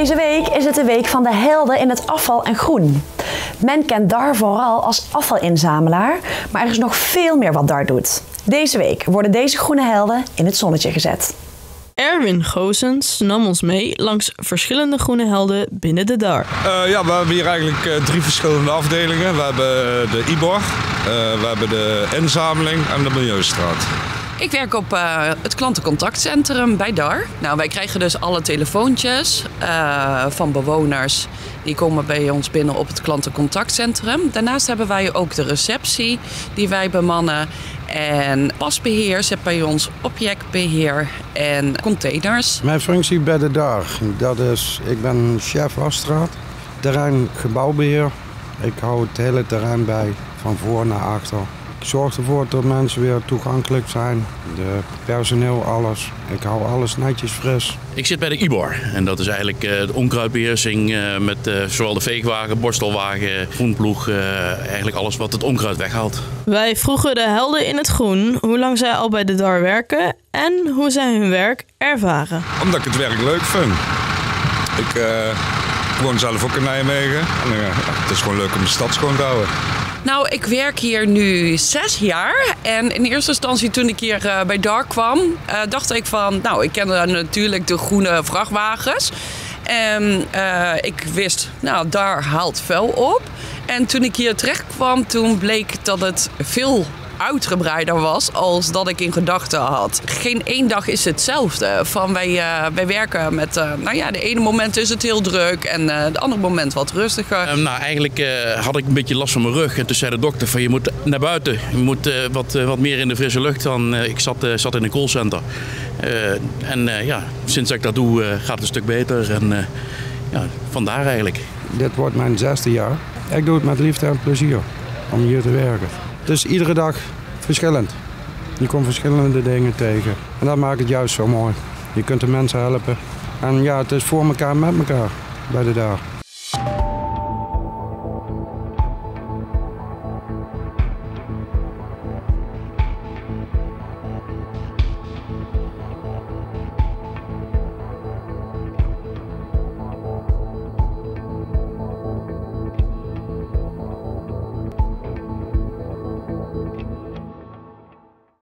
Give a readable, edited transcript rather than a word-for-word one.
Deze week is het de week van de helden in het afval en groen. Men kent DAR vooral als afvalinzamelaar, maar er is nog veel meer wat DAR doet. Deze week worden deze groene helden in het zonnetje gezet. Erwin Goossens nam ons mee langs verschillende groene helden binnen de DAR. We hebben hier eigenlijk 3 verschillende afdelingen. We hebben de IBOR, we hebben de inzameling en de Milieustraat. Ik werk op het klantencontactcentrum bij DAR. Nou, wij krijgen dus alle telefoontjes van bewoners. Die komen bij ons binnen op het klantencontactcentrum. Daarnaast hebben wij ook de receptie die wij bemannen. En pasbeheer zit bij ons, objectbeheer en containers. Mijn functie bij de DAR, dat is, ik ben chef afstraat, terrein gebouwbeheer. Ik hou het hele terrein bij, van voor naar achter. Ik zorg ervoor dat mensen weer toegankelijk zijn, de personeel, alles. Ik hou alles netjes fris. Ik zit bij de IBOR en dat is eigenlijk de onkruidbeheersing met zowel de veegwagen, borstelwagen, groenploeg, eigenlijk alles wat het onkruid weghaalt. Wij vroegen de helden in het groen hoe lang zij al bij de DAR werken en hoe zij hun werk ervaren. Omdat ik het werk leuk vind. Ik woon zelf ook in Nijmegen en het is gewoon leuk om de stad schoon te houden. Nou, ik werk hier nu 6 jaar en in eerste instantie toen ik hier bij DAR kwam, dacht ik van, nou, ik kende natuurlijk de groene vrachtwagens. En ik wist, nou, DAR haalt vuil op. En toen ik hier terecht kwam, toen bleek dat het veel uitgebreider was als dat ik in gedachten had. Geen één dag is hetzelfde. Wij werken met, de ene moment is het heel druk en de andere moment wat rustiger. Eigenlijk had ik een beetje last van mijn rug en toen zei de dokter van je moet naar buiten. Je moet wat meer in de frisse lucht dan. Ik zat in een callcenter. Sinds dat ik dat doe gaat het een stuk beter en vandaar eigenlijk. Dit wordt mijn 6e jaar. Ik doe het met liefde en plezier om hier te werken. Het is iedere dag verschillend. Je komt verschillende dingen tegen. En dat maakt het juist zo mooi. Je kunt de mensen helpen. En ja, het is voor elkaar met elkaar bij de DAR.